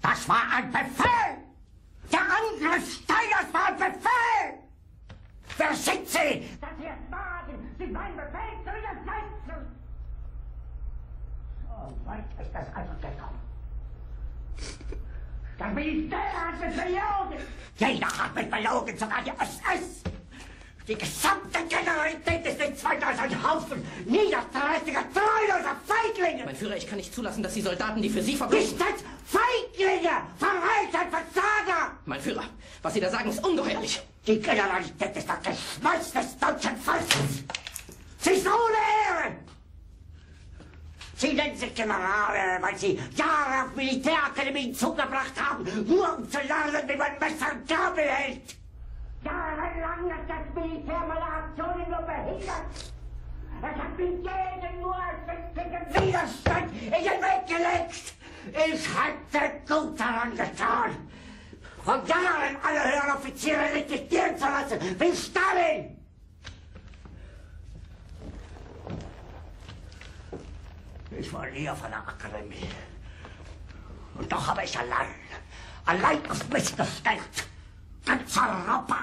Das war ein Befehl! Der Angriff Steiners war ein Befehl! Wer sind Sie, dass Sie es wagen, sich meinen Befehl zu widersetzen? So weit ist das also gekommen. Das Militär hat mich belogen! Jeder hat mich belogen, sogar die SS! Die gesamte Generalität ist nichts weiter als ein Haufen niederträchtiger, treuloser Feiglinge! Mein Führer, ich kann nicht zulassen, dass die Soldaten, die für Sie verbringen... Nicht als Feiglinge! Verreiter, Versager! Mein Führer, was Sie da sagen, ist ungeheuerlich! Die Generalität ist das Geschmolz des deutschen Volkes! Sie ist ohne Ehre! Sie nennen sich Generale, weil Sie Jahre auf Militärakademien zugebracht haben, nur um zu lernen, wie man Messer und Gabel hält! Jahrelang hat das Militär meine Aktionen nur behindert. Es hat mich jeden nur als winzigen Widerstand in den Weg gelegt. Ich hätte gut daran getan, von Jahren alle höheren Offiziere rekrutieren zu lassen, wie Stalin. Ich war nie auf einer Akademie. Und doch habe ich allein auf mich gestellt. Ganz Europa